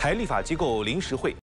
台立法机构临时会